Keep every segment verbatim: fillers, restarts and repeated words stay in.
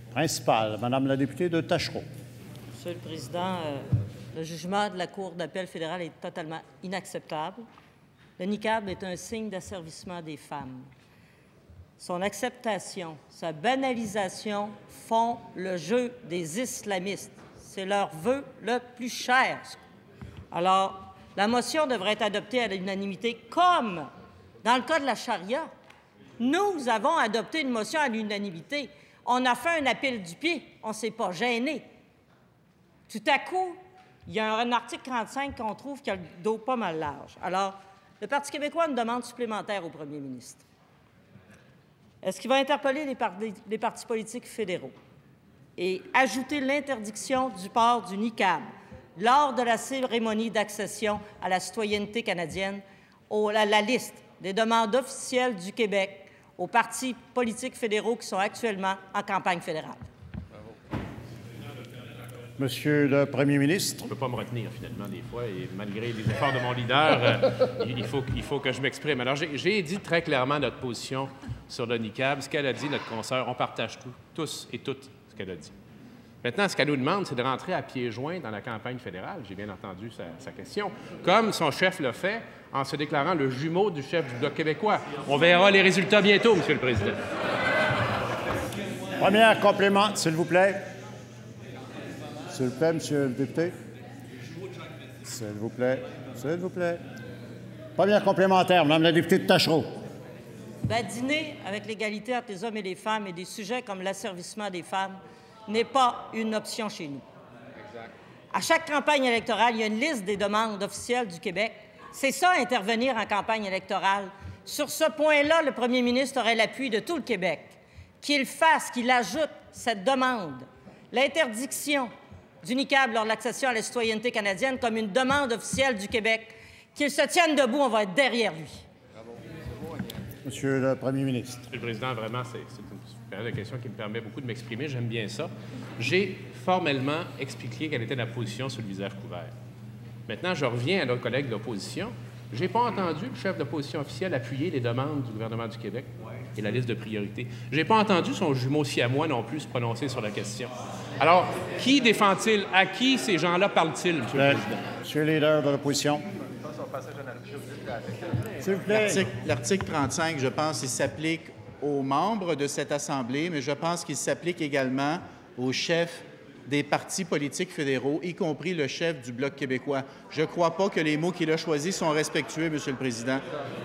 Principal, Madame la députée de Tachereau. Monsieur le Président, euh, le jugement de la Cour d'appel fédérale est totalement inacceptable. Le niqab est un signe d'asservissement des femmes. Son acceptation, sa banalisation font le jeu des islamistes. C'est leur vœu le plus cher. Alors, la motion devrait être adoptée à l'unanimité comme dans le cas de la charia. Nous avons adopté une motion à l'unanimité. On a fait un appel du pied. On ne s'est pas gêné. Tout à coup, il y a un article trente-cinq qu'on trouve qui a le dos pas mal large. Alors, le Parti québécois a une demande supplémentaire au premier ministre. Est-ce qu'il va interpeller les, par les partis politiques fédéraux et ajouter l'interdiction du port du niqab lors de la cérémonie d'accession à la citoyenneté canadienne à la liste des demandes officielles du Québec aux partis politiques fédéraux qui sont actuellement en campagne fédérale? Monsieur le Premier ministre. Je ne peux pas me retenir, finalement, des fois, et malgré les efforts de mon leader, euh, il, faut, il faut que je m'exprime. Alors, j'ai dit très clairement notre position sur le niqab. Ce qu'elle a dit, notre consoeur, on partage tout, tous et toutes ce qu'elle a dit. Maintenant, ce qu'elle nous demande, c'est de rentrer à pieds joints dans la campagne fédérale. J'ai bien entendu sa, sa question. Comme son chef l'a fait en se déclarant le jumeau du chef du Bloc québécois. On verra les résultats bientôt, Monsieur le Président. Premier complément, s'il vous plaît. S'il vous plaît, Monsieur le député. S'il vous plaît. S'il vous plaît. Première complémentaire, Madame la députée de Tachereau. Badiner avec l'égalité entre les hommes et les femmes et des sujets comme l'asservissement des femmes n'est pas une option chez nous. Exact. À chaque campagne électorale, il y a une liste des demandes officielles du Québec. C'est ça, intervenir en campagne électorale. Sur ce point-là, le premier ministre aurait l'appui de tout le Québec. Qu'il fasse, qu'il ajoute cette demande, l'interdiction du niqab lors de l'accession à la citoyenneté canadienne comme une demande officielle du Québec. Qu'il se tienne debout, on va être derrière lui. Monsieur le Premier ministre. Monsieur le Président, vraiment, c'est une période de questions qui me permet beaucoup de m'exprimer. J'aime bien ça. J'ai formellement expliqué quelle était la position sur le visage couvert. Maintenant, je reviens à nos collègues de l'opposition. Je n'ai pas entendu le chef de l'opposition officielle appuyer les demandes du gouvernement du Québec et la liste de priorités. Je n'ai pas entendu son jumeau siamois non plus se prononcer sur la question. Alors, qui défend-il? À qui ces gens-là parlent-ils, Monsieur le, le Président? Monsieur le leader de l'opposition. S'il vous plaît. L'article trente-cinq, je pense, il s'applique aux membres de cette Assemblée, mais je pense qu'il s'applique également aux chefs des partis politiques fédéraux, y compris le chef du Bloc québécois. Je ne crois pas que les mots qu'il a choisis sont respectueux, Monsieur le Président.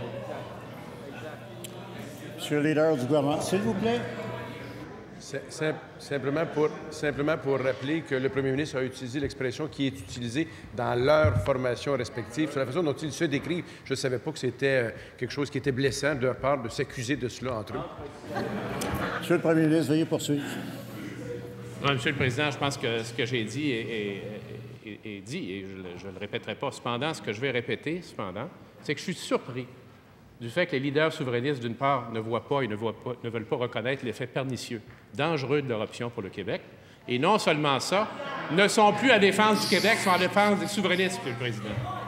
Monsieur le leader du gouvernement, s'il vous plaît. Simplement pour, simplement pour rappeler que le premier ministre a utilisé l'expression qui est utilisée dans leur formation respective. Sur la façon dont ils se décrivent, je ne savais pas que c'était quelque chose qui était blessant de leur part de s'accuser de cela entre eux. Monsieur le Premier ministre, veuillez poursuivre. Monsieur le Président, je pense que ce que j'ai dit est, est, est, est dit et je ne le répéterai pas. Cependant, ce que je vais répéter, cependant, c'est que je suis surpris du fait que les leaders souverainistes, d'une part, ne voient pas et ne, voient pas, ne veulent pas reconnaître l'effet pernicieux, dangereux de leur option pour le Québec. Et non seulement ça, ne sont plus à défense du Québec, sont à défense des souverainistes, Monsieur le Président.